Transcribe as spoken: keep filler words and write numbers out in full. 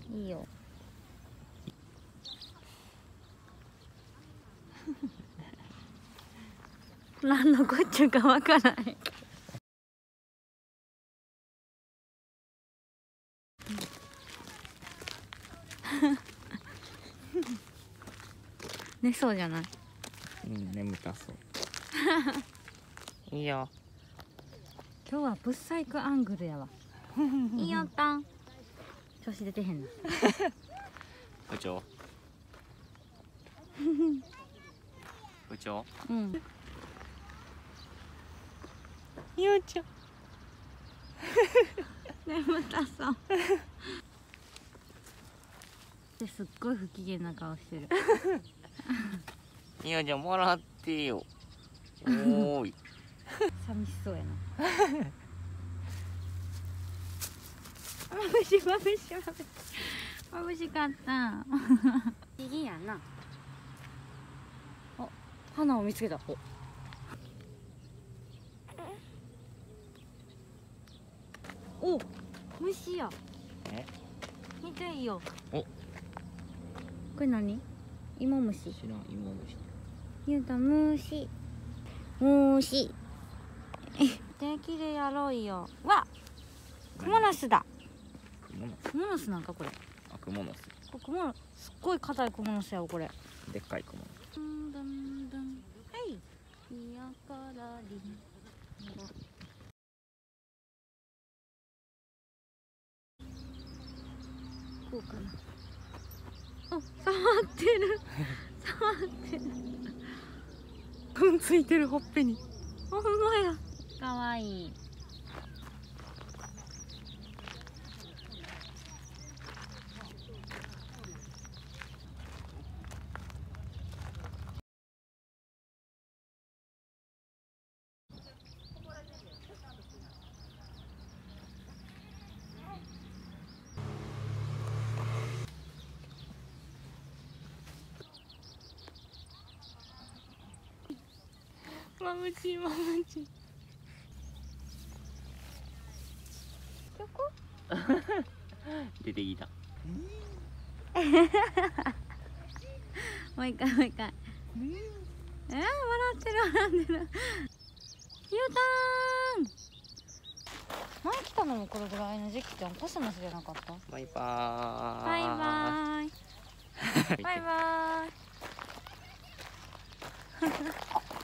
いいよ。何のこっちゃかわからない。寝そうじゃない？ うん、眠たそう。いいよ。 今日はブッサイクアングルやわ。いいよたん。調子出てへんな。 部長。部長。 うん。 ゆうちゃん。 眠たそう。ですっごい不機嫌な顔してる。 いやじゃあもらってよ。おーい。 寂しそうやな。まぶしまぶしまぶし。まぶしかった。不思議やな。あ、花を見つけた。お、お、虫や。 え？ 見ていいよ。 お。 これ何？芋虫。 知らん、芋虫。 ゆうた虫。虫。手切れやろうよ。わ。クモの巣だ。 クモの巣。 クモの巣なんかこれ。 あ、クモの巣。 こクモの、すっごい硬いクモの巣やわこれ。 でっかいクモの巣。 どんどんどん。はい。いやからりん。こうかな。あ、触ってる。触ってる。 くんついてるほっぺに。 ほんまや。かわいい。 まぶしいまぶしい。 どこ？ 出てきた。 もう一回もう一回。えー、笑ってる笑ってる。ゆうたーん。前来たのもこれぐらいの時期ってコスモスじゃなかった？ バイバーイ。 バイバーイ。バイバーイ。